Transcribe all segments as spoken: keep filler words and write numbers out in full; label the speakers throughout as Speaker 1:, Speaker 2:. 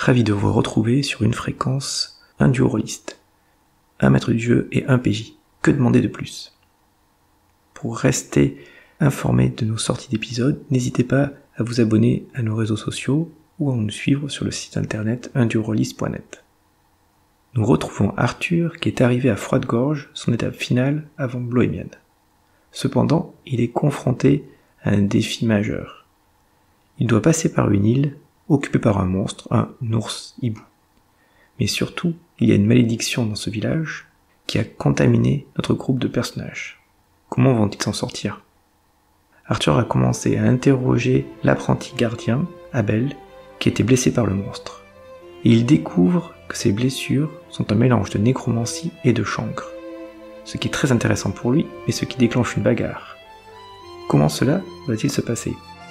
Speaker 1: ravi de vous retrouver sur une fréquence un duo rôliste. Un maître du jeu et un P J. Que demander de plus? Pour rester informé de nos sorties d'épisodes, n'hésitez pas à vous abonner à nos réseaux sociaux ou à nous suivre sur le site internet un duo rôliste point net. Nous retrouvons Arthur qui est arrivé à Froide-Gorge, son étape finale avant Bloémian. Cependant, il est confronté à un défi majeur. Il doit passer par une île occupée par un monstre, un ours hibou. Mais surtout, il y a une malédiction dans ce village qui a contaminé notre groupe de personnages. Comment vont-ils s'en sortir? Arthur a commencé à interroger l'apprenti gardien, Abel, qui était blessé par le monstre. Et il découvre que ses blessures sont un mélange de nécromancie et de chancre. Ce qui est très intéressant pour lui, mais ce qui déclenche une bagarre. Comment cela va-t-il se passer?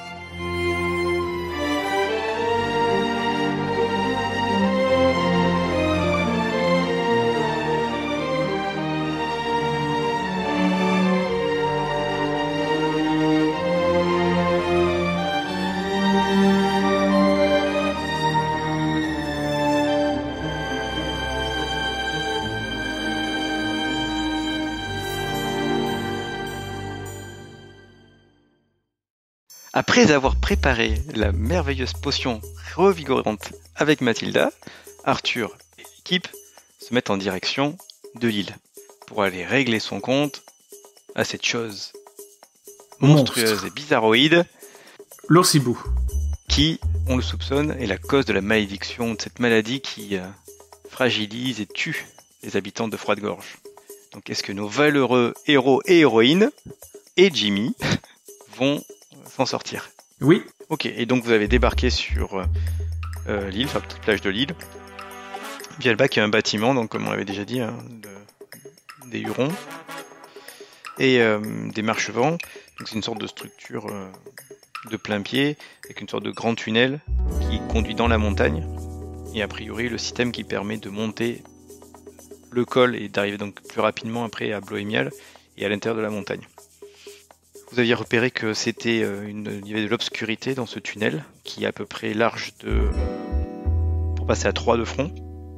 Speaker 2: Après avoir préparé la merveilleuse potion revigorante avec Mathilda, Arthur et l'équipe se mettent en direction de l'île pour aller régler son compte à cette chose monstrueuse
Speaker 3: Monstre.
Speaker 2: et bizarroïde
Speaker 3: L'ours hibou.
Speaker 2: qui, on le soupçonne, est la cause de la malédiction de cette maladie qui euh, fragilise et tue les habitants de Froide-Gorge. Donc est-ce que nos valeureux héros et héroïnes et Jimmy vont s'en sortir?
Speaker 3: Oui.
Speaker 2: Ok, et donc vous avez débarqué sur euh, l'île, enfin petite plage de l'île. Via le bac, il y a un bâtiment, donc comme on l'avait déjà dit, hein, de, des Hurons. Et euh, des marchevents. Donc c'est une sorte de structure euh, de plein pied, avec une sorte de grand tunnel qui conduit dans la montagne. Et a priori, le système qui permet de monter le col et d'arriver donc plus rapidement après à Bloémial et à l'intérieur de la montagne. Vous aviez repéré que c'était une, il y avait de l'obscurité dans ce tunnel qui est à peu près large de pour passer à trois de front.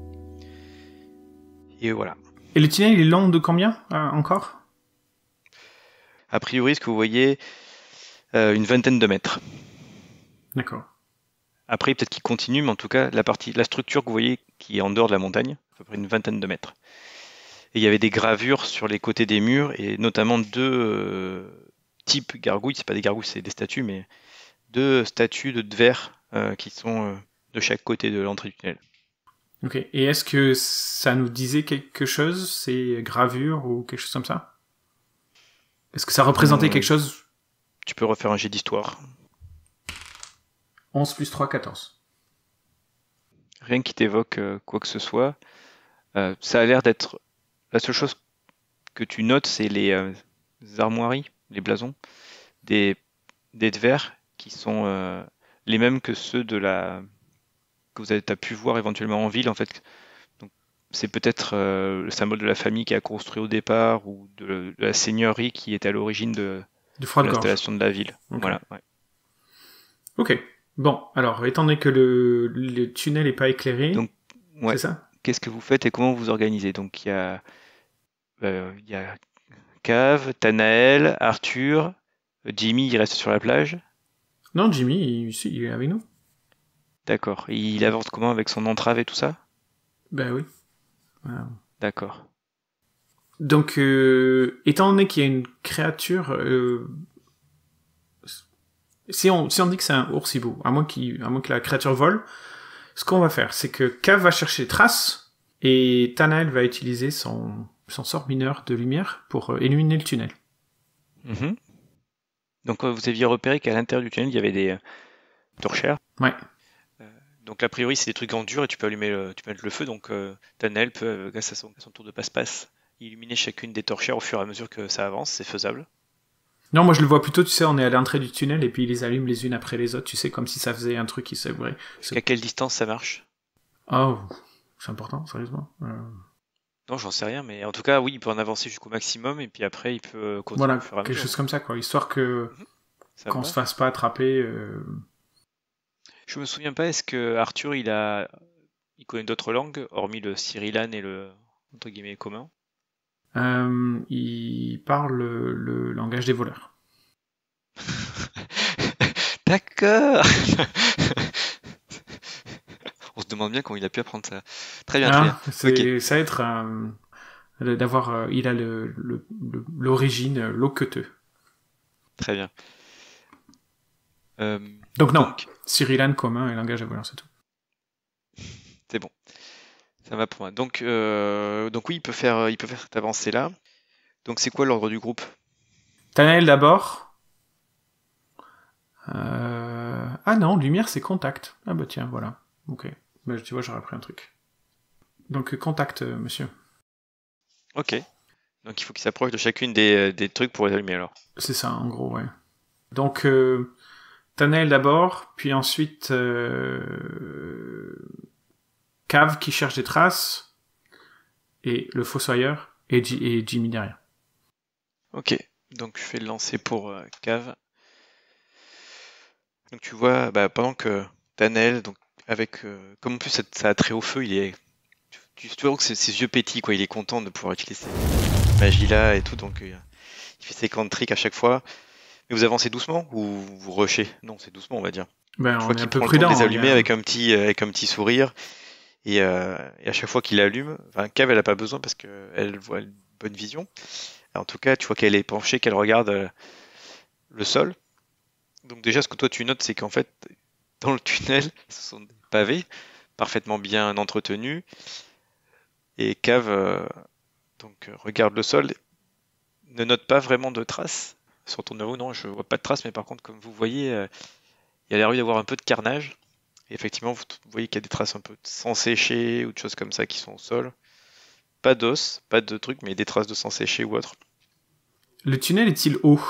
Speaker 2: Et voilà.
Speaker 3: Et le tunnel, il est long de combien euh, encore?
Speaker 2: A priori, ce que vous voyez, euh, une vingtaine de mètres.
Speaker 3: D'accord.
Speaker 2: Après, peut-être qu'il continue, mais en tout cas, la partie, la structure que vous voyez qui est en dehors de la montagne, à peu près une vingtaine de mètres. Et il y avait des gravures sur les côtés des murs et notamment deux euh, type gargouilles, c'est pas des gargouilles, c'est des statues, mais deux statues de verre euh, qui sont euh, de chaque côté de l'entrée du tunnel.
Speaker 3: Ok. Et est-ce que ça nous disait quelque chose, ces gravures ou quelque chose comme ça? Est-ce que ça représentait
Speaker 2: Mmh.
Speaker 3: quelque chose?
Speaker 2: Tu peux refaire un jet d'histoire.
Speaker 3: onze plus trois, quatorze.
Speaker 2: Rien qui t'évoque euh, quoi que ce soit. Euh, ça a l'air d'être... La seule chose que tu notes, c'est les euh, armoiries, les blasons, des, des verres qui sont euh, les mêmes que ceux de la que vous avez t'as pu voir éventuellement en ville en fait. Donc c'est peut-être euh, le symbole de la famille qui a construit au départ ou de, de la seigneurie qui est à l'origine de,
Speaker 3: De
Speaker 2: de
Speaker 3: Froide-Gorge.
Speaker 2: l'installation de la ville.
Speaker 3: Ok.
Speaker 2: Voilà. Ouais.
Speaker 3: Ok. Bon, alors, étant donné que le, le tunnel n'est pas éclairé,
Speaker 2: Donc ouais.
Speaker 3: c'est ça?
Speaker 2: Qu'est-ce que vous faites et comment vous vous organisez? Donc il y a euh, il y a Cave, Tanaël, Arthur, Jimmy, il reste sur la plage.
Speaker 3: Non, Jimmy, il, si, il est avec nous.
Speaker 2: D'accord. Et il avance comment avec son entrave et tout ça?
Speaker 3: Ben oui. Voilà.
Speaker 2: D'accord.
Speaker 3: Donc, euh, étant donné qu'il y a une créature, euh, si on si on dit que c'est un ours hibou, à moins qu'il à moins que la créature vole, ce qu'on va faire, c'est que Cav va chercher des traces et Tanael va utiliser son son sort mineur de lumière pour euh, illuminer le tunnel.
Speaker 2: Mhm. Donc euh, vous aviez repéré qu'à l'intérieur du tunnel il y avait des euh, torchères.
Speaker 3: Ouais.
Speaker 2: Euh, donc a priori c'est des trucs en dur et tu peux allumer le, tu peux mettre le feu. Donc euh, Tanael peut, euh, grâce à son, à son tour de passe-passe, illuminer chacune des torchères au fur et à mesure que ça avance. C'est faisable.
Speaker 3: Non, moi je le vois plutôt, tu sais, on est à l'entrée du tunnel et puis il les allume les unes après les autres, tu sais, comme si ça faisait un truc qui s'ouvrait.
Speaker 2: Jusqu'à quelle distance ça marche?
Speaker 3: Oh, c'est important, sérieusement. Euh...
Speaker 2: Non, j'en sais rien, mais en tout cas, oui, il peut en avancer jusqu'au maximum et puis après, il peut continuer
Speaker 3: Voilà,
Speaker 2: au fur et à
Speaker 3: quelque
Speaker 2: mesure.
Speaker 3: chose comme ça, quoi, histoire que
Speaker 2: Ça
Speaker 3: qu'on
Speaker 2: va.
Speaker 3: se fasse pas attraper. Euh...
Speaker 2: Je me souviens pas, est-ce que Arthur, il a, il connaît d'autres langues, hormis le Cyrillan et le, entre guillemets, commun?
Speaker 3: Euh, il parle le, le langage des voleurs.
Speaker 2: D'accord. On se demande bien comment il a pu apprendre ça. Très bien, très bien.
Speaker 3: Ah, c'est,
Speaker 2: Ok,
Speaker 3: ça va être euh, d'avoir, euh, il a le, le, le- l'origine euh, loqueteux.
Speaker 2: très bien. Euh,
Speaker 3: Donc non,
Speaker 2: donc,
Speaker 3: Cyrillan commun et langage des voleurs, c'est tout.
Speaker 2: c'est bon. Ça va pour moi. Donc, euh, donc oui, il peut faire, il peut faire cette avancée-là. Donc, c'est quoi l'ordre du groupe?
Speaker 3: Tanael d'abord. Euh... Ah non, lumière c'est contact. Ah bah tiens, voilà. Ok. Bah, tu vois, j'aurais appris un truc. Donc contact, euh, monsieur.
Speaker 2: Ok. Donc, il faut qu'il s'approche de chacune des, des trucs pour les allumer alors.
Speaker 3: C'est ça, en gros, ouais. Donc, euh, Tanael d'abord, puis ensuite euh... Cave qui cherche des traces, et le fossoyeur, et, J- et Jimmy derrière.
Speaker 2: Ok. Donc, je fais le lancer pour euh, Cave. Donc, tu vois, bah, pendant que Tanel, donc avec, euh, comme en plus ça, ça a trait au feu, il est, tu, tu vois que ses, ses yeux pétillent quoi. Il est content de pouvoir utiliser cette magie-là et tout. Donc, euh, il fait ses cantriques à chaque fois. Mais vous avancez doucement ou vous rushez? Non, c'est doucement, on va dire.
Speaker 3: Ben,
Speaker 2: Je
Speaker 3: on
Speaker 2: vois
Speaker 3: est un
Speaker 2: qu'il
Speaker 3: peu
Speaker 2: prend le temps de
Speaker 3: prudent.
Speaker 2: les
Speaker 3: Hein,
Speaker 2: allumer
Speaker 3: bien.
Speaker 2: avec un petit, euh, avec un petit sourire. Et, euh, et à chaque fois qu'il allume, enfin, Cave, elle a pas besoin parce qu'elle voit une bonne vision. En tout cas, tu vois qu'elle est penchée, qu'elle regarde euh, le sol. Donc déjà, ce que toi tu notes, c'est qu'en fait, dans le tunnel, ce sont des pavés parfaitement bien entretenus. Et Cave euh, donc, euh, regarde le sol, ne note pas vraiment de traces. Sur ton œuvre, non, je vois pas de traces, mais par contre, comme vous voyez, euh, il y a l'air d'y avoir un peu de carnage. Et effectivement, vous, vous voyez qu'il y a des traces un peu de sang séché ou de choses comme ça qui sont au sol. Pas d'os, pas de trucs, mais des traces de sang séché ou autre.
Speaker 3: Le tunnel est-il haut?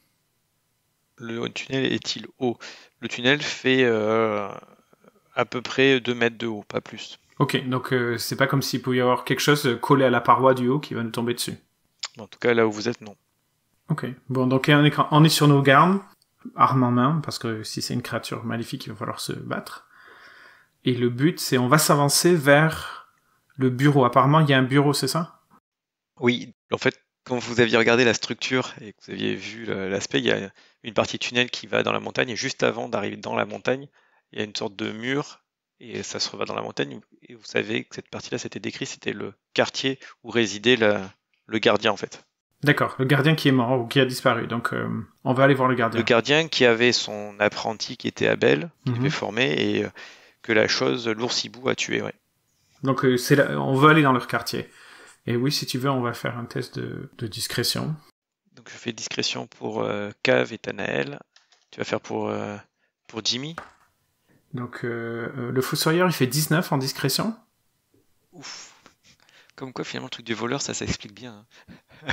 Speaker 2: Le tunnel est-il haut? Le tunnel fait euh, à peu près deux mètres de haut, pas plus.
Speaker 3: Ok, donc euh, c'est pas comme s'il pouvait y avoir quelque chose collé à la paroi du haut qui va nous tomber dessus.
Speaker 2: En tout cas, là où vous êtes, non.
Speaker 3: Ok, bon, donc on est, on est sur nos gardes, armes en main, parce que si c'est une créature maléfique, il va falloir se battre. Et le but, c'est on va s'avancer vers le bureau. Apparemment, il y a un bureau, c'est ça?
Speaker 2: Oui, en fait, quand vous aviez regardé la structure et que vous aviez vu le- l'aspect, il y a une partie tunnel qui va dans la montagne et juste avant d'arriver dans la montagne, il y a une sorte de mur et ça se revoit dans la montagne. Et vous savez que cette partie-là, c'était décrit, c'était le quartier où résidait la- le gardien en fait.
Speaker 3: D'accord, le gardien qui est mort ou qui a disparu. Donc, euh, on va aller voir le
Speaker 2: Le
Speaker 3: gardien.
Speaker 2: gardien qui avait son apprenti qui était Abel, qui
Speaker 3: Mhm.
Speaker 2: devait former et euh, que la chose, l'oursibou a tué, ouais.
Speaker 3: Donc, euh, c'est là, on veut aller dans leur quartier. Et oui, si tu veux, on va faire un test de, de discrétion.
Speaker 2: Donc je fais discrétion pour euh, Cave et Tanael. Tu vas faire pour, euh, pour Jimmy.
Speaker 3: Donc, euh, euh, le fossoyeur, il fait dix-neuf en discrétion.
Speaker 2: Ouf. Comme quoi finalement le truc du voleur, ça s'explique bien. Hein.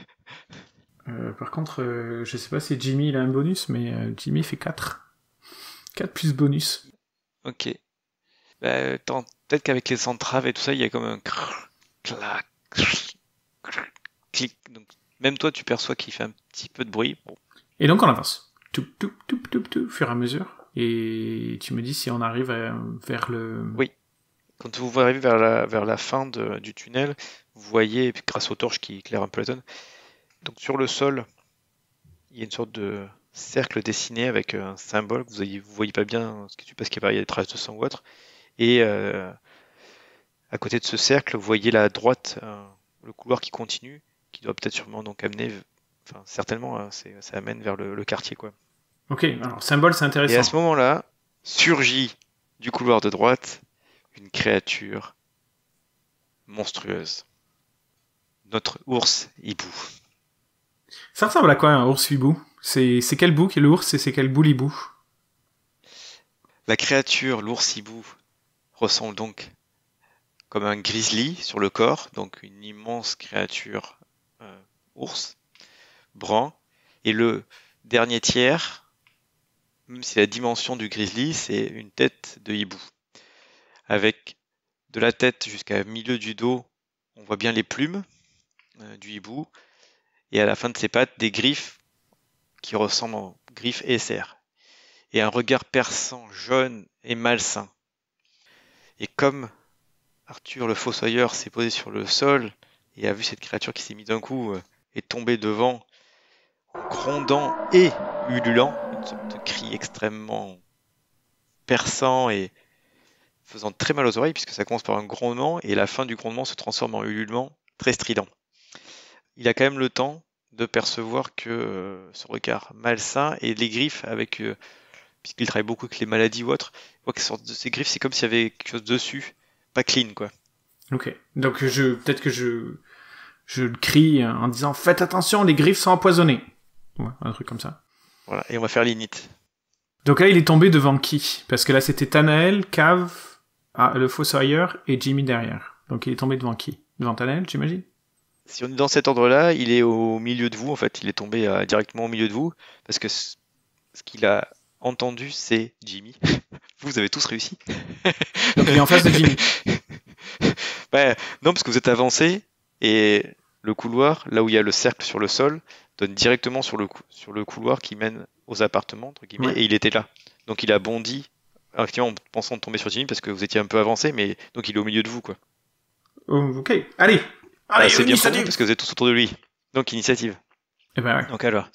Speaker 3: Euh, par contre, euh, je sais pas si Jimmy il a un bonus, mais euh, Jimmy fait quatre. quatre plus bonus.
Speaker 2: Ok. Bah, tant- peut-être qu'avec les entraves et tout ça, il y a comme un crrr, clac, crrr, crrr, clic. Donc même toi, tu perçois qu'il fait un petit peu de bruit. Bon.
Speaker 3: Et donc on avance. Tout, tout, tout, tout, tout, au fur et à mesure. Et tu me dis si on arrive à- vers le...
Speaker 2: Oui. Quand vous arrivez vers la, vers la fin de- du tunnel, vous voyez, et puis grâce aux torches qui éclairent un peu la zone, donc sur le sol, il y a une sorte de cercle dessiné avec un symbole. Vous voyez, vous voyez pas bien ce qui se passe, qu'il y a des traces de sang ou autre. Et euh, à côté de ce cercle, vous voyez là à droite euh, le couloir qui continue, qui doit peut-être sûrement donc amener, enfin certainement, hein, c'est- ça amène vers le, le quartier quoi.
Speaker 3: Ok, alors symbole c'est
Speaker 2: Et
Speaker 3: intéressant.
Speaker 2: à ce moment-là, surgit du couloir de droite une créature monstrueuse. Notre ours hibou.
Speaker 3: Ça ressemble à quoi un ours hibou? C'est c'est quel bout qui est l'ours et c'est quel bout l'hibou?
Speaker 2: La créature, l'ours hibou, ressemble donc comme un grizzly sur le corps, donc une immense créature euh, ours, brun. Et le dernier tiers, même si la dimension du grizzly, c'est une tête de hibou. Avec de la tête jusqu'à milieu du dos, on voit bien les plumes euh, du hibou. Et à la fin de ses pattes, des griffes qui ressemblent aux griffes et serres. et un regard perçant, jaune et malsain. Et comme Arthur le fossoyeur s'est posé sur le sol et a vu cette créature qui s'est mise d'un coup euh, et tombée devant, en grondant et ululant, une sorte de cri extrêmement perçant et faisant très mal aux oreilles, puisque ça commence par un grondement et la fin du grondement se transforme en ululement très strident. Il a quand même le temps de percevoir que euh, ce regard malsain et les griffes avec... Euh, puisqu'il travaille beaucoup avec les maladies ou autres, il voit que sorte de ces griffes, c'est comme s'il y avait quelque chose dessus, pas clean, quoi.
Speaker 3: Ok, donc je peut-être que je je le crie en disant « Faites attention, les griffes sont empoisonnées !» Ouais, un truc comme ça.
Speaker 2: Voilà, et on va faire l'init.
Speaker 3: Donc là, il est tombé devant qui? Parce que là, c'était Tanael, Cav, ah, le fossoyeur et Jimmy derrière. Donc il est tombé devant qui? Devant Tanael, j'imagine?
Speaker 2: Si on est dans cet ordre-là, il est au milieu de vous, en fait, il est tombé euh, directement au milieu de vous, parce que c- ce qu'il a entendu, c'est Jimmy. Vous avez tous réussi.
Speaker 3: Donc il est en face de Jimmy.
Speaker 2: Ouais, non, parce que vous êtes avancé, et le couloir, là où il y a le cercle sur le sol, donne directement sur le, cou- sur le couloir qui mène aux appartements, entre guillemets,
Speaker 3: Ouais.
Speaker 2: et il était là. Donc il a bondi, effectivement, en pensant de tomber sur Jimmy, parce que vous étiez un peu avancé, mais donc il est au milieu de vous, quoi.
Speaker 3: Oh, ok, allez
Speaker 2: Ah,
Speaker 3: Allez,
Speaker 2: c'est bien pour vous,
Speaker 3: initiative.
Speaker 2: parce que vous êtes tous autour de lui. Donc initiative.
Speaker 3: Eh ben ouais.
Speaker 2: Donc alors.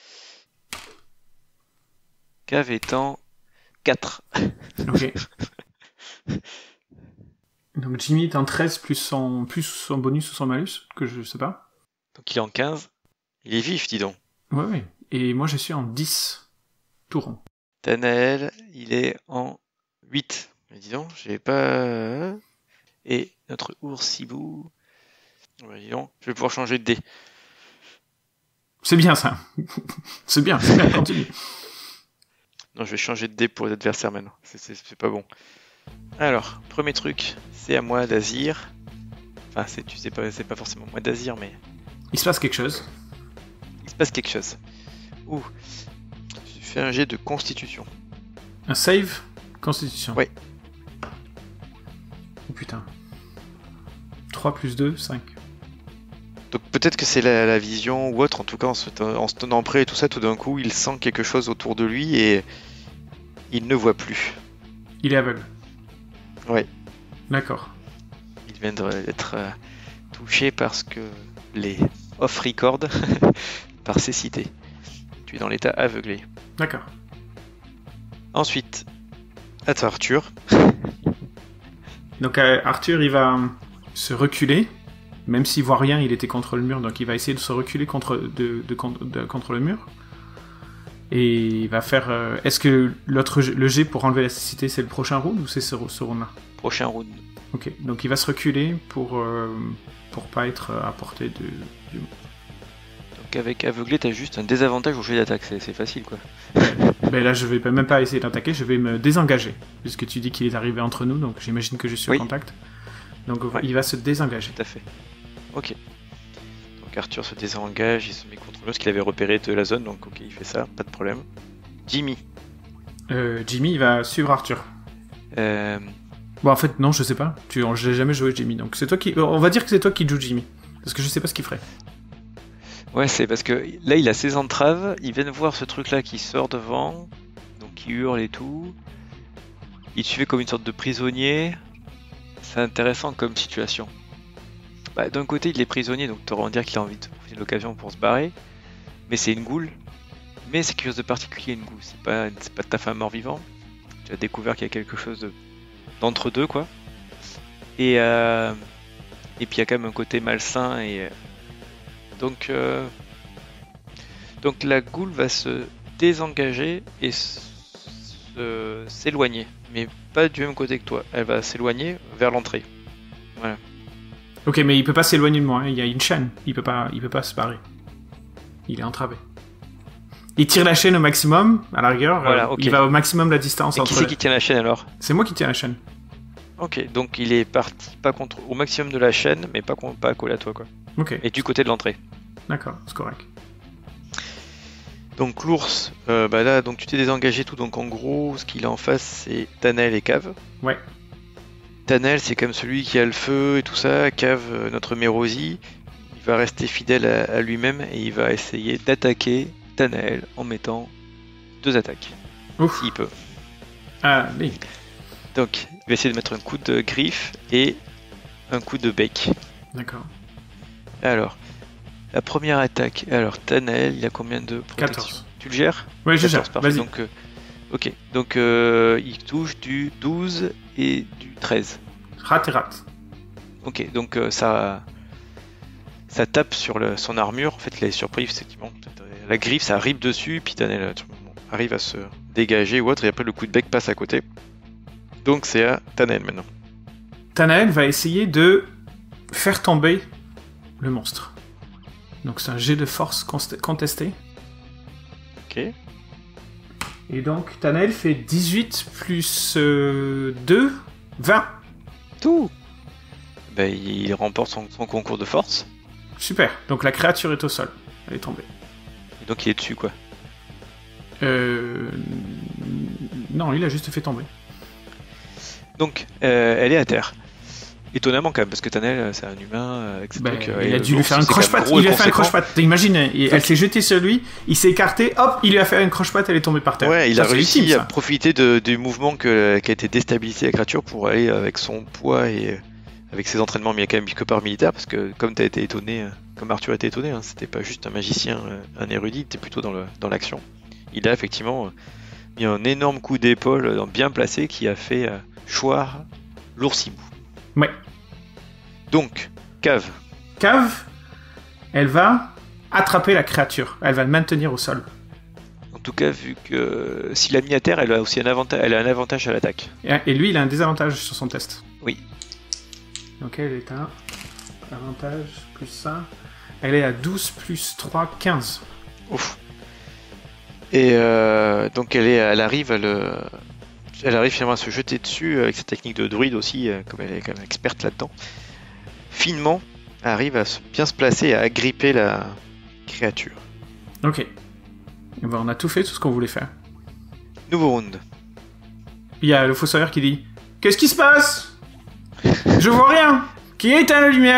Speaker 2: Cave étant quatre.
Speaker 3: Ok. Donc Jimmy est en treize plus son, plus son bonus ou son malus, que je sais pas.
Speaker 2: Donc il est en quinze. Il est vif, dis donc.
Speaker 3: Ouais, ouais. Et moi je suis en dix. Tout rond.
Speaker 2: Tanael, il est en huit. Mais dis donc, j'ai pas... Et notre oursibou... Ouais, dis donc, je vais pouvoir changer de dé.
Speaker 3: C'est bien ça. c'est bien, c'est bien, continue.
Speaker 2: Non, je vais changer de dé pour les adversaires maintenant. C'est, c'est, c'est pas bon. Alors, premier truc, c'est à moi d'Azir. Enfin, c'est, tu sais pas, c'est pas forcément moi d'Azir, mais
Speaker 3: Il se passe quelque chose.
Speaker 2: il se passe quelque chose. Ouh. Tu fais un jet de constitution.
Speaker 3: Un save Constitution.
Speaker 2: Ouais.
Speaker 3: Oh putain. trois plus deux, cinq.
Speaker 2: Donc peut-être que c'est la, la vision ou autre, en tout cas en se, en se tenant prêt et tout ça, tout d'un coup il sent quelque chose autour de lui et il ne voit plus.
Speaker 3: Il est aveugle.
Speaker 2: Ouais.
Speaker 3: D'accord.
Speaker 2: Il vient d'être euh, touché parce que les off-record par cécité. Tu es dans l'état aveuglé.
Speaker 3: D'accord.
Speaker 2: Ensuite, à toi Arthur.
Speaker 3: Donc euh, Arthur, il va se reculer. Même s'il voit rien, il était contre le mur, donc il va essayer de se reculer contre, de, de, de, de, contre le mur. Et il va faire... Euh, est-ce que l'autre, le jet pour enlever la cécité, c'est le prochain round ou c'est ce, ce round-là?
Speaker 2: Prochain round.
Speaker 3: Ok, donc il va se reculer pour, euh, pour pas être à portée de... Du...
Speaker 2: Donc avec aveuglé, t'as juste un désavantage au jet d'attaque, c'est, c'est facile quoi.
Speaker 3: Ben là, je vais pas- même pas essayer d'attaquer, je vais me désengager. Puisque tu dis qu'il est arrivé entre nous, donc j'imagine que je suis
Speaker 2: Oui.
Speaker 3: en contact. Donc
Speaker 2: Ouais.
Speaker 3: il va se désengager.
Speaker 2: Tout à fait. Ok. Donc Arthur se désengage, il se met contre lui parce qu'il avait repéré de la zone, donc ok, il fait ça, pas de problème. Jimmy.
Speaker 3: Euh, Jimmy, il va suivre Arthur.
Speaker 2: Euh,
Speaker 3: Bon, en fait, non, je sais pas. Tu, j'ai jamais joué Jimmy, donc c'est toi qui... On va dire que c'est toi qui joues Jimmy. Parce que je sais pas ce qu'il ferait.
Speaker 2: Ouais, c'est parce que là il a ses entraves, il vient de voir ce truc là qui sort devant, donc il hurle et tout. Il te suivait comme une sorte de prisonnier. C'est intéressant comme situation. Bah, d'un côté il est prisonnier, donc tu aurais dire qu'il a envie de profiter de l'occasion pour se barrer. Mais c'est une goule. Mais c'est quelque chose de particulier une goule, c'est pas, c'est pas ta femme mort-vivant. Tu as découvert qu'il y a quelque chose de... d'entre-deux quoi. Et, euh... et puis il y a quand même un côté malsain et... Donc, euh... donc la goule va se désengager et se... s'éloigner, mais pas du même côté que toi. Elle va s'éloigner vers l'entrée. Voilà.
Speaker 3: Ok, mais il peut pas s'éloigner de moi, hein. Il y a une chaîne. Il peut pas, il peut pas se barrer. Il est entravé. Il tire la chaîne au maximum, à la rigueur.
Speaker 2: Voilà,
Speaker 3: euh,
Speaker 2: ok.
Speaker 3: Il va au maximum la distance
Speaker 2: Et
Speaker 3: entre...
Speaker 2: qui c'est qui tient la chaîne alors?
Speaker 3: C'est moi qui tiens la chaîne.
Speaker 2: Ok, donc il est parti pas contre au maximum de la chaîne, mais pas, con- pas collé à toi quoi.
Speaker 3: Ok,
Speaker 2: Et du côté de l'entrée.
Speaker 3: d'accord, c'est correct.
Speaker 2: Donc l'ours, euh, bah là, donc tu t'es désengagé tout, donc en gros, ce qu'il a en face, c'est Tanael et Cave.
Speaker 3: Ouais.
Speaker 2: Tanael, c'est comme celui qui a le feu et tout ça. Cave, euh, notre Mérosi, il va rester fidèle à, à lui-même et il va essayer d'attaquer Tanael en mettant deux attaques.
Speaker 3: Ouf.
Speaker 2: S'il peut.
Speaker 3: Ah, oui.
Speaker 2: Donc, il va essayer de mettre un coup de griffe et un coup de bec.
Speaker 3: D'accord.
Speaker 2: Alors, la première attaque. Alors, Tanael, il a combien de protection?
Speaker 3: quatorze.
Speaker 2: Tu le gères?
Speaker 3: Ouais, je gère.
Speaker 2: Parfait.
Speaker 3: Vas-y.
Speaker 2: Donc, euh, ok. Donc, euh, il touche du douze et du treize.
Speaker 3: Rate et rate.
Speaker 2: Ok, donc euh, ça, ça tape sur le, son armure. En fait, il est surpris, effectivement. La griffe, ça arrive dessus, puis Tanael arrive à se dégager ou autre, et après le coup de bec passe à côté. Donc c'est à Tanael maintenant.
Speaker 3: Tanael va essayer de faire tomber le monstre. Donc c'est un jet de force const- contesté.
Speaker 2: Ok.
Speaker 3: Et donc Tanael fait dix-huit plus euh, deux, vingt.
Speaker 2: Tout. Ben, il remporte son, son concours de force.
Speaker 3: Super. Donc la créature est au sol. Elle est tombée.
Speaker 2: Et donc il est dessus, quoi.
Speaker 3: Euh... Non, il a juste fait tomber.
Speaker 2: Donc, euh, elle est à terre. Étonnamment quand même, parce que Tanael, c'est un humain, euh, avec ses
Speaker 3: Ben,
Speaker 2: trucs, euh,
Speaker 3: il
Speaker 2: et
Speaker 3: a dû lui
Speaker 2: l'ours,
Speaker 3: faire un
Speaker 2: c'est quand même
Speaker 3: croche-patte.
Speaker 2: gros
Speaker 3: Il
Speaker 2: et
Speaker 3: lui a fait un
Speaker 2: conséquent.
Speaker 3: croche-patte. T'imagines, et elle s'est jetée sur lui, il s'est écarté, hop, il lui a fait un croche-patte, elle est tombée par terre.
Speaker 2: Ouais, il
Speaker 3: Ça,
Speaker 2: a
Speaker 3: c'est
Speaker 2: réussi
Speaker 3: ultime,
Speaker 2: à
Speaker 3: ça.
Speaker 2: profiter de, du mouvement que, qui a été déstabilisé la créature pour aller avec son poids et euh, avec ses entraînements, mais il y a quand même quelque part militaire, parce que comme t'as été étonné, euh, comme Arthur a été étonné, hein, c'était pas juste un magicien, euh, un érudit, t'es plutôt dans le dans l'action. Il a effectivement euh, mis un énorme coup d'épaule euh, bien placé qui a fait euh, choir l'oursibou.
Speaker 3: Ouais.
Speaker 2: Donc, cave.
Speaker 3: Cave, elle va attraper la créature. Elle va le maintenir au sol.
Speaker 2: En tout cas, vu que euh, s'il l'a mis à terre, elle a aussi un avantage, elle a un avantage à l'attaque.
Speaker 3: Et, et lui, il a un désavantage sur son test.
Speaker 2: Oui.
Speaker 3: Donc elle est à avantage plus ça. Elle est à douze plus trois, quinze.
Speaker 2: Ouf. Et euh, donc elle est, elle arrive à le, elle arrive finalement à se jeter dessus avec sa technique de druide aussi, euh, comme elle est quand même experte là-dedans. Finement, elle arrive à se, bien se placer et à agripper la créature.
Speaker 3: Ok. Et ben, on a tout fait, tout ce qu'on voulait faire.
Speaker 2: Nouveau round.
Speaker 3: Il y a le fossoyeur qui dit « Qu'est-ce qui se passe ? Je vois rien. Qui a éteint la lumière ?»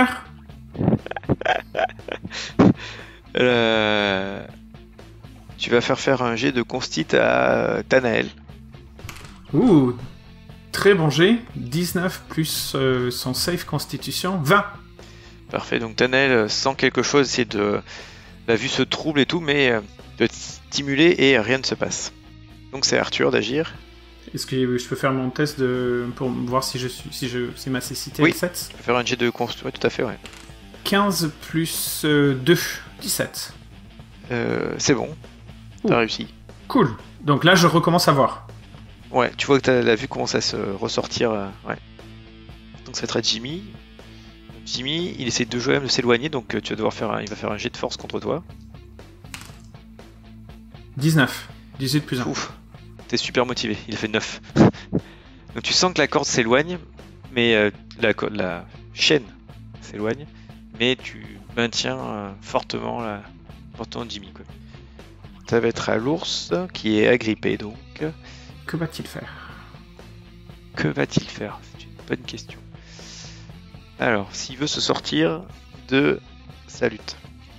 Speaker 2: euh... Tu vas faire faire un jet de constit à Tanael.
Speaker 3: Ouh, très bon jet. dix-neuf plus euh, son save constitution, vingt.
Speaker 2: Parfait, donc Tanael sent quelque chose, c'est de... La vue se trouble et tout, mais euh, de te stimuler et rien ne se passe. Donc c'est Arthur d'agir.
Speaker 3: Est-ce que je peux faire mon test de... pour voir si je suis, si je, si ma cécité
Speaker 2: Oui.
Speaker 3: est sept?
Speaker 2: Tu peux faire un jet de constit, ouais, tout à fait, ouais.
Speaker 3: quinze plus euh, deux, dix-sept.
Speaker 2: Euh, c'est bon, t'as
Speaker 3: Ouh.
Speaker 2: réussi.
Speaker 3: Cool. Donc là, je recommence à voir.
Speaker 2: Ouais, tu vois que t'as, la vue commence à se ressortir, euh, ouais. Donc ça va être à Jimmy. Jimmy, il essaie de jouer de s'éloigner, donc euh, tu vas devoir faire un, il va faire un jet de force contre toi.
Speaker 3: dix-neuf. dix-huit plus un.
Speaker 2: Ouf, t'es super motivé, il a fait neuf. Donc tu sens que la corde s'éloigne, mais euh, la, co- la chaîne s'éloigne, mais tu maintiens euh, fortement, la, fortement Jimmy, quoi. Ça va être à l'ours qui est agrippé, donc.
Speaker 3: Que va-t-il faire?
Speaker 2: Que va-t-il faire? C'est une bonne question. Alors, s'il veut se sortir de sa lutte,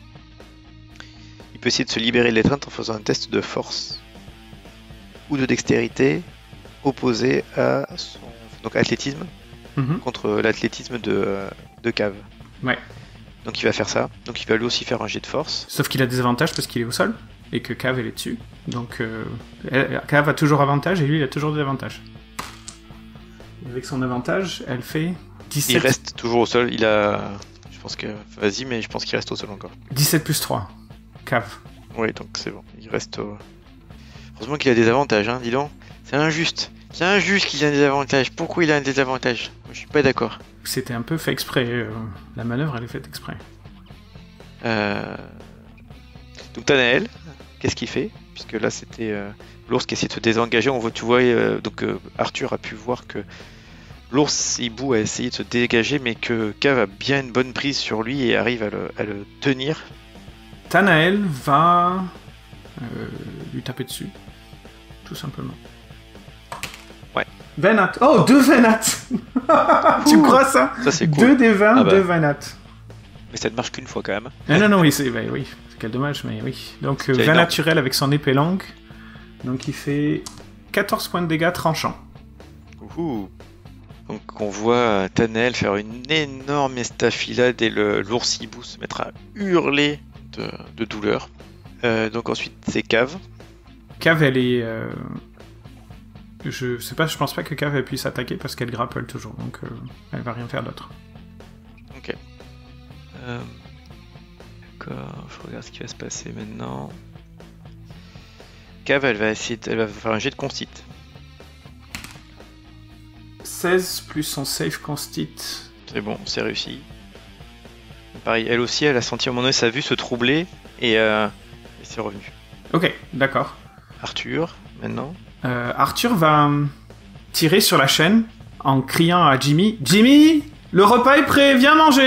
Speaker 2: il peut essayer de se libérer de l'étreinte en faisant un test de force ou de dextérité opposé à son donc athlétisme
Speaker 3: Mhm.
Speaker 2: contre l'athlétisme de, de Cave.
Speaker 3: Ouais.
Speaker 2: Donc il va faire ça. Donc il va lui aussi faire un jet de force.
Speaker 3: Sauf qu'il a des avantages parce qu'il est au sol et que Cave elle est dessus. Donc euh, elle- Cave a toujours avantage et lui il a toujours des avantages. Et avec son avantage, elle fait dix-sept,
Speaker 2: Il reste toujours au sol. Il a, je pense que, vas-y, mais je pense qu'il reste au sol encore.
Speaker 3: dix-sept plus trois. Cave.
Speaker 2: Oui, donc c'est bon. Il reste au... Heureusement qu'il a des avantages, hein, dis donc. C'est injuste. C'est injuste qu'il a des avantages. Pourquoi il a des avantages? Moi, je suis pas d'accord.
Speaker 3: C'était un peu fait exprès. euh, la manœuvre elle est faite exprès.
Speaker 2: Euh... Donc Tanael, qu'est-ce qu'il fait? Puisque là c'était euh, l'ours qui essaie de se désengager. On voit, tu vois, euh, donc euh, Arthur a pu voir que l'ours hibou a essayé de se dégager, mais que Cave a bien une bonne prise sur lui et arrive à le, à le tenir.
Speaker 3: Tanael va euh, lui taper dessus. Tout simplement.
Speaker 2: Ouais.
Speaker 3: vingt nat. Oh, deux vingt nat. Tu
Speaker 2: Ouh.
Speaker 3: crois ça?
Speaker 2: Ça c'est
Speaker 3: Deux
Speaker 2: cool.
Speaker 3: des vingt,
Speaker 2: Ah bah.
Speaker 3: deux vingt nat.
Speaker 2: Mais ça ne marche qu'une fois quand même.
Speaker 3: Ah non, non, oui, c'est, bah, oui. Quel dommage, mais oui. Donc, euh,
Speaker 2: C'est
Speaker 3: vingt
Speaker 2: énorme.
Speaker 3: naturel avec son épée longue. Donc, il fait quatorze points de dégâts tranchants.
Speaker 2: Ouhou. Donc on voit Tanel faire une énorme estafilade et le, l'oursibou se mettre à hurler de, de douleur. Euh, donc ensuite c'est Cave.
Speaker 3: Cave, elle est... Euh... Je sais pas, je pense pas que Cave elle puisse attaquer parce qu'elle grapple toujours, donc euh, elle va rien faire d'autre.
Speaker 2: Ok. Euh... D'accord, je regarde ce qui va se passer maintenant. Cave, elle va essayer, de... elle va faire un jet de constit.
Speaker 3: seize plus son save constit.
Speaker 2: C'est bon, c'est réussi. Pareil, elle aussi, elle a senti à un moment donné sa vue se troubler et, euh, et c'est revenu.
Speaker 3: Ok, d'accord.
Speaker 2: Arthur, maintenant.
Speaker 3: Euh, Arthur va tirer sur la chaîne en criant à Jimmy « Jimmy, le repas est prêt, viens manger !»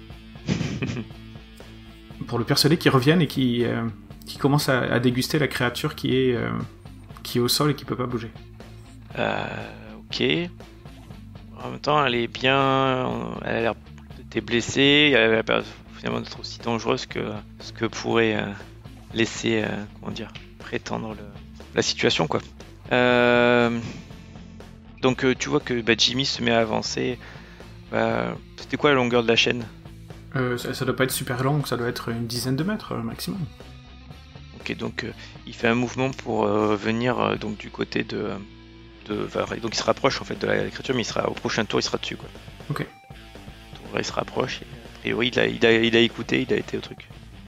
Speaker 3: Pour le persuader qu'il revienne et qu'il euh, qui commence à, à déguster la créature qui est, euh, qui est au sol et qui peut pas bouger.
Speaker 2: Euh, ok. En même temps, elle est bien... Elle a l'air d'être blessée, elle a l'air finalement d'être aussi dangereuse que ce que pourrait euh, laisser, euh, comment dire, prétendre le... la situation, quoi. Euh... Donc euh, tu vois que bah, Jimmy se met à avancer. Bah, c'était quoi la longueur de la chaîne?
Speaker 3: euh, ça, ça doit pas être super long, ça doit être une dizaine de mètres euh, maximum.
Speaker 2: Ok, donc euh, il fait un mouvement pour euh, venir euh, donc du côté de, de enfin, donc il se rapproche en fait de la créature, mais il sera au prochain tour, il sera dessus, quoi.
Speaker 3: Ok.
Speaker 2: Tour, il se rapproche. Et, a priori, il a, il a, il a écouté, il a été au truc.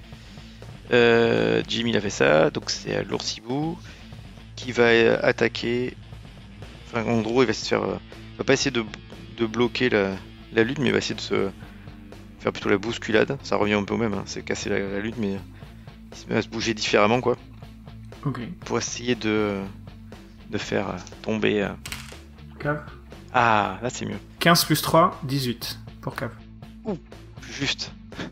Speaker 2: Euh, Jimmy il a fait ça, donc c'est l'oursibou qui va euh, attaquer. Enfin, en gros, il va se faire. Euh, il va pas essayer de, de bloquer la, la lutte, mais il va essayer de se faire plutôt la bousculade. Ça revient un peu au même, hein, c'est casser la, la lutte, mais il se met à se bouger différemment, quoi.
Speaker 3: Ok.
Speaker 2: Pour essayer de de faire euh, tomber. Euh...
Speaker 3: Cave.
Speaker 2: Ah, là c'est mieux.
Speaker 3: quinze plus trois, dix-huit pour Cave.
Speaker 2: Ouh, plus juste.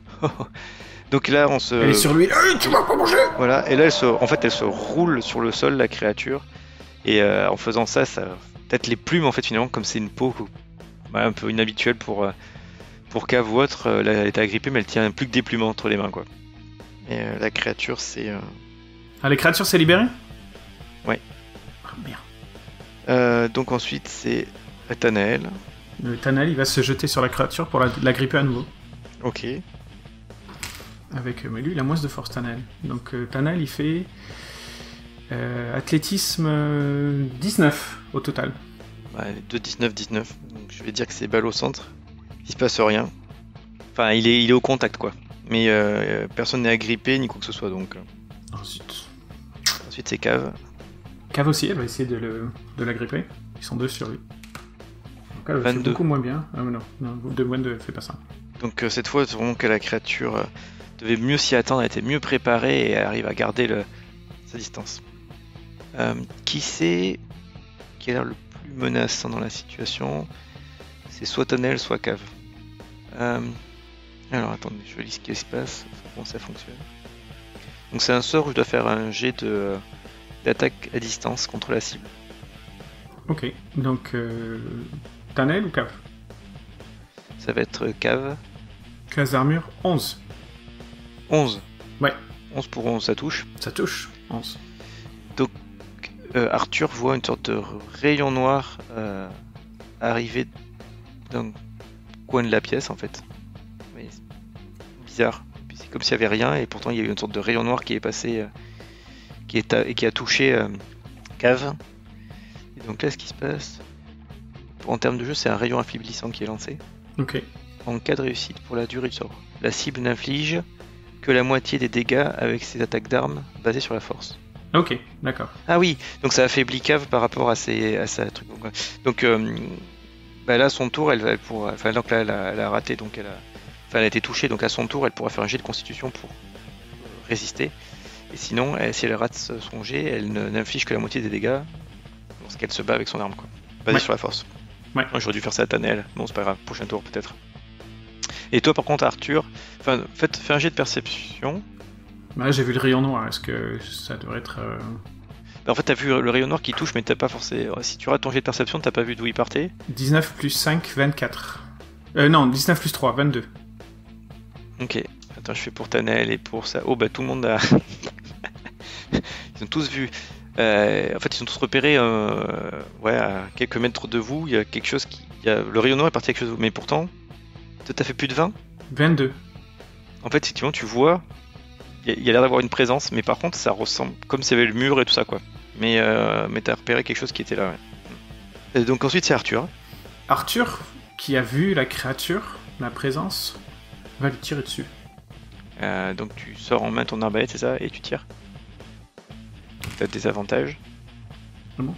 Speaker 2: Donc là, on se.
Speaker 3: Elle est sur lui. Hey, tu vas pas manger.
Speaker 2: Voilà, et là, elle se, en fait, elle se roule sur le sol, la créature, et euh, en faisant ça, ça, peut-être les plumes, en fait, finalement, comme c'est une peau bah, un peu inhabituelle pour pour Cave ou autre, euh, là, elle est agrippée, mais elle tient plus que des plumes entre les mains, quoi. Et euh, la créature, c'est. Euh...
Speaker 3: Ah, les créatures s'est libérée.
Speaker 2: Ouais.
Speaker 3: Oh, merde.
Speaker 2: Euh, donc ensuite, c'est Tanael.
Speaker 3: Le Tanael, il va se jeter sur la créature pour la, la gripper à nouveau.
Speaker 2: Ok.
Speaker 3: Avec, mais lui, il a moins de force, Tanael. Donc, euh, Tanael, il fait euh, athlétisme euh, dix-neuf au total.
Speaker 2: Ouais, deux dix-neuf dix-neuf. Donc, je vais dire que c'est balle au centre. Il se passe rien. Enfin, il est, il est au contact, quoi. Mais euh, personne n'est agrippé ni quoi que ce soit, donc.
Speaker 3: Ensuite,
Speaker 2: Ensuite, c'est Cave.
Speaker 3: Cave aussi, elle va essayer de, le, de la gripper. Ils sont deux sur lui. Donc, elle fait
Speaker 2: vingt-deux.
Speaker 3: beaucoup moins bien. Ah, mais non, non, de vingt-deux, elle fait pas ça.
Speaker 2: Donc euh, cette fois, c'est vraiment que la créature euh, devait mieux s'y attendre, elle était mieux préparée et elle arrive à garder le, sa distance. Euh, qui c'est qui a l'air le plus menaçant dans la situation? C'est soit Tanael, soit Cave. Euh, alors attendez, je lis ce qui se passe, comment ça fonctionne. Donc c'est un sort où je dois faire un jet de, d'attaque à distance contre la cible.
Speaker 3: Ok, donc euh, Tanael ou Cave?
Speaker 2: Ça va être Cave.
Speaker 3: Classe d'armure, onze.
Speaker 2: onze.
Speaker 3: Ouais.
Speaker 2: onze pour onze, ça touche.
Speaker 3: Ça touche, onze.
Speaker 2: Donc euh, Arthur voit une sorte de rayon noir euh, arriver d'un coin de la pièce, en fait. Mais bizarre. Puis c'est comme s'il n'y avait rien et pourtant il y a eu une sorte de rayon noir qui est passé euh, qui est à, et qui a touché euh, Cave. Et donc là, ce qui se passe, en termes de jeu, c'est un rayon affaiblissant qui est lancé.
Speaker 3: Ok.
Speaker 2: En cas de réussite pour la durée du sort, la cible n'inflige que la moitié des dégâts avec ses attaques d'armes basées sur la force.
Speaker 3: Ok, d'accord.
Speaker 2: Ah oui, donc ça affaiblit Cave par rapport à ses à sa truc. Donc, donc euh, bah là, son tour, elle, elle pourra, enfin donc là, elle a, elle a raté, donc elle a, enfin elle a été touchée, donc à son tour, elle pourra faire un jet de constitution pour euh, résister. Et sinon, elle, si elle rate son jet, elle ne, n'inflige que la moitié des dégâts lorsqu'elle se bat avec son arme, quoi, basée
Speaker 3: Ouais.
Speaker 2: sur la force.
Speaker 3: Ouais.
Speaker 2: J'aurais dû faire ça à Tanael. Bon, c'est pas grave, prochain tour peut-être. Et toi, par contre, Arthur, enfin, faites, fais un jet de perception.
Speaker 3: Bah, j'ai vu le rayon noir, est-ce que ça devrait être... Euh...
Speaker 2: Bah, en fait, t'as vu le rayon noir qui touche, mais t'as pas forcément. Si tu rates ton jet de perception, t'as pas vu d'où il partait.
Speaker 3: dix-neuf plus cinq, vingt-quatre. Euh, non, dix-neuf plus trois, vingt-deux.
Speaker 2: Ok. Attends, je fais pour Tanael et pour ça. Oh, bah tout le monde a. Ils ont tous vu. Euh, en fait, ils sont tous repérés euh, ouais, à quelques mètres de vous. Il y a quelque chose qui. Il y a... Le rayon noir est parti avec quelque chose. Mais pourtant, t'as fait plus de vingt.
Speaker 3: vingt-deux.
Speaker 2: En fait, effectivement, tu vois, il y a, a l'air d'avoir une présence, mais par contre, ça ressemble comme s'il y avait le mur et tout ça, quoi. Mais, euh, mais t'as repéré quelque chose qui était là, ouais. Et donc ensuite, c'est Arthur.
Speaker 3: Arthur, qui a vu la créature, la présence, va lui tirer dessus.
Speaker 2: Euh, donc tu sors en main ton arbalète, c'est ça, et tu tires. T'as des avantages.
Speaker 3: Bon.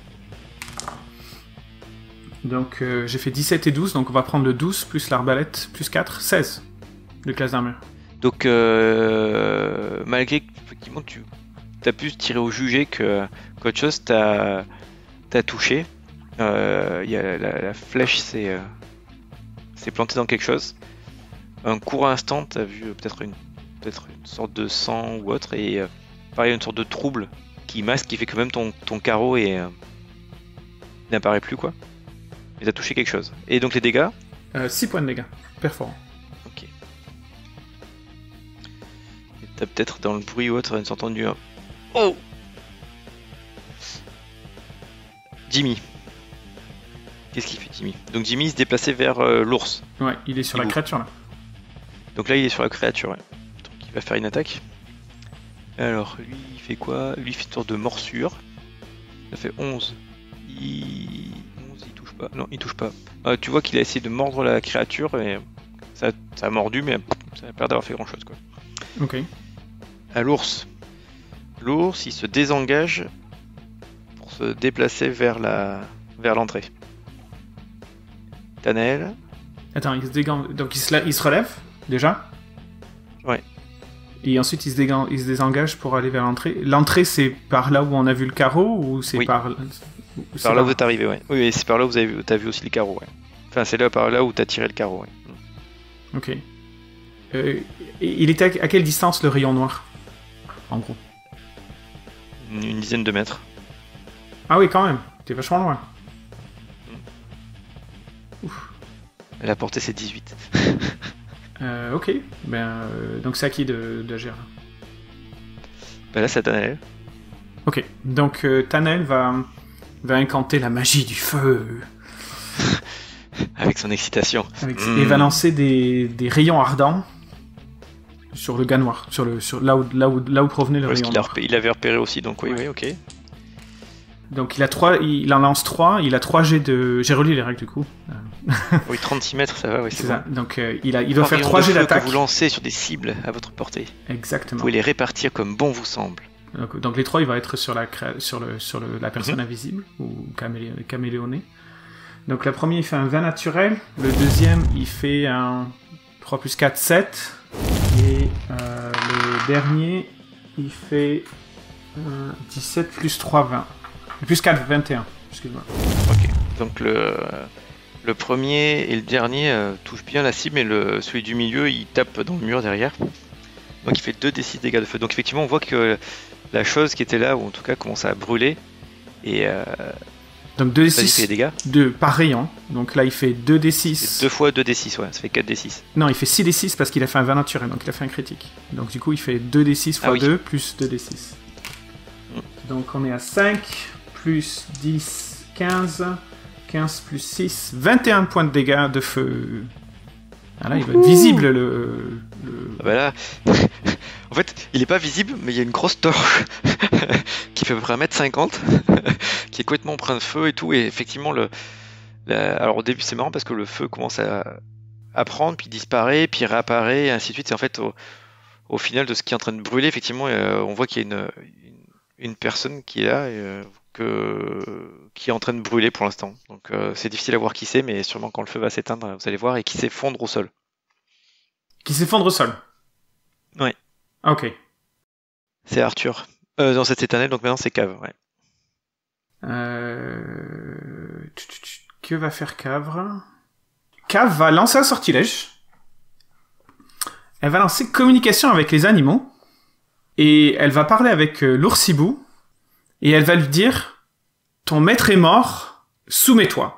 Speaker 3: Donc euh, j'ai fait dix-sept et douze, donc on va prendre le douze plus l'arbalète plus quatre, seize de classe d'armure.
Speaker 2: Donc euh, malgré que effectivement tu as pu tirer au jugé que qu'autre chose t'a t'a touché, il euh, y a la, la flèche s'est euh, s'est plantée dans quelque chose. Un court instant, t'as vu peut-être une peut-être une sorte de sang ou autre, et euh, pareil une sorte de trouble qui masque, qui fait que même ton, ton carreau est, euh, n'apparaît plus, quoi. Mais t'as touché quelque chose. Et donc les dégâts
Speaker 3: euh, six points de dégâts, perforant.
Speaker 2: Ok. Et t'as peut-être dans le bruit ou autre, entendu un... Oh Jimmy. Qu'est-ce qu'il fait, Jimmy? Donc Jimmy se déplaçait vers euh, l'ours.
Speaker 3: Ouais, il est sur la créature, là.
Speaker 2: Donc là, il est sur la créature, ouais. Donc il va faire une attaque. Alors, lui, il fait quoi? Lui, il fait une sorte de morsure. Ça fait onze. Il... onze, il touche pas. Non, il touche pas. Euh, tu vois qu'il a essayé de mordre la créature, et ça, ça a mordu, mais ça n'a pas l'air d'avoir fait grand-chose, quoi.
Speaker 3: Ok.
Speaker 2: À l'ours. L'ours, il se désengage pour se déplacer vers la vers l'entrée. Tanael.
Speaker 3: Attends, il se dégan... Donc il se, la... il se relève, déjà?
Speaker 2: Ouais.
Speaker 3: Et ensuite il se, dégan... il se désengage pour aller vers l'entrée. L'entrée, c'est par là où on a vu le carreau, ou c'est
Speaker 2: oui.
Speaker 3: par...
Speaker 2: Ou c'est par là où t'es arrivé, ouais. Oui, c'est par là où vous avez vu... t'as vu aussi le carreau, ouais. Enfin, c'est là par là où t'as tiré le carreau, ouais.
Speaker 3: Ok. Euh, il était à quelle distance, le rayon noir? En gros.
Speaker 2: Une, une dizaine de mètres.
Speaker 3: Ah oui, quand même. T'es vachement loin.
Speaker 2: Mm. Ouf. La portée, c'est dix-huit.
Speaker 3: euh, ok. Ben, euh, donc c'est à qui de, de gérer?
Speaker 2: Ben là, c'est à Tanael.
Speaker 3: Ok. Donc euh, Tanael va, va incanter la magie du feu.
Speaker 2: Avec son excitation.
Speaker 3: Avec... Mm. Et va lancer des, des rayons ardents sur le gars noir, sur le, sur là où, là où, là où provenait le
Speaker 2: Parce
Speaker 3: rayon
Speaker 2: qu'il
Speaker 3: noir.
Speaker 2: A, il avait repéré aussi, donc oui, ouais. oui, ok.
Speaker 3: Donc il a trois, il en lance trois, il a trois jets de... J'ai relu les règles du coup.
Speaker 2: Oui, trente-six mètres, ça va, oui, c'est, c'est bon.
Speaker 3: ça. Donc euh, il, a, il doit faire trois jets d'attaque.
Speaker 2: Que vous lancez sur des cibles à votre portée.
Speaker 3: Exactement.
Speaker 2: Vous pouvez les répartir comme bon vous semble.
Speaker 3: Donc, donc les trois, il va être sur la, sur le, sur le, la personne mm-hmm. invisible, ou camélé, caméléonée. Donc le premier, il fait un vingt naturel. Le deuxième, il fait un trois plus quatre, sept. Et euh, le dernier, il fait euh, dix-sept plus trois, vingt. Et plus quatre, vingt et un. Excuse-moi.
Speaker 2: Ok. Donc le, le premier et le dernier euh, touchent bien la cible, mais le, celui du milieu, il tape dans le mur derrière. Donc il fait deux d six dégâts de feu. Donc effectivement, on voit que la chose qui était là, ou en tout cas, commence à brûler. Et... Euh,
Speaker 3: Donc deux d six de, par rayon. Donc là, il fait deux d six.
Speaker 2: C'est deux fois deux d six, ouais. Ça fait quatre d six.
Speaker 3: Non, il fait six d six parce qu'il a fait un vingt naturel, donc il a fait un critique. Donc du coup, il fait deux d six fois ah, oui. deux plus deux d six. Mm. Donc on est à cinq, plus dix, quinze. quinze plus six, vingt et un points de dégâts de feu. Ah là, il va être visible, le... le...
Speaker 2: Ah bah là... en fait, il est pas visible, mais il y a une grosse torche qui fait à peu près un mètre cinquante, qui est complètement empreinte de feu et tout, et effectivement, le... La... alors au début, c'est marrant parce que le feu commence à, à prendre, puis disparaît, puis réapparaît, et ainsi de suite. Et en fait, au, au final de ce qui est en train de brûler, effectivement, euh, on voit qu'il y a une, une, une personne qui est là, et, euh, que... qui est en train de brûler pour l'instant. Donc euh, c'est difficile à voir qui c'est, mais sûrement quand le feu va s'éteindre, vous allez voir, et qui s'effondre au sol.
Speaker 3: Qui s'effondre au sol?
Speaker 2: Ouais.
Speaker 3: Ah, ok.
Speaker 2: C'est Arthur. Euh, dans cette éternelle, donc maintenant c'est Cave, ouais.
Speaker 3: Euh... Que va faire Cave? Cave va lancer un sortilège. Elle va lancer communication avec les animaux. Et elle va parler avec euh, l'oursibou. Et elle va lui dire: ton maître est mort, soumets-toi.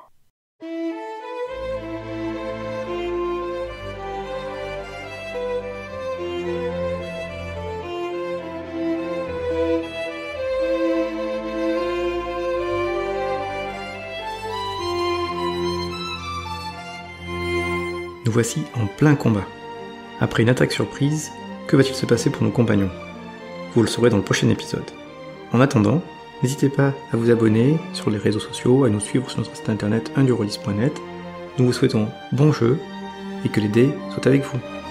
Speaker 1: Nous voici en plein combat. Après une attaque surprise, que va-t-il se passer pour nos compagnons? Vous le saurez dans le prochain épisode. En attendant, n'hésitez pas à vous abonner sur les réseaux sociaux, à nous suivre sur notre site internet un du rôliste point net. Nous vous souhaitons bon jeu et que les dés soient avec vous.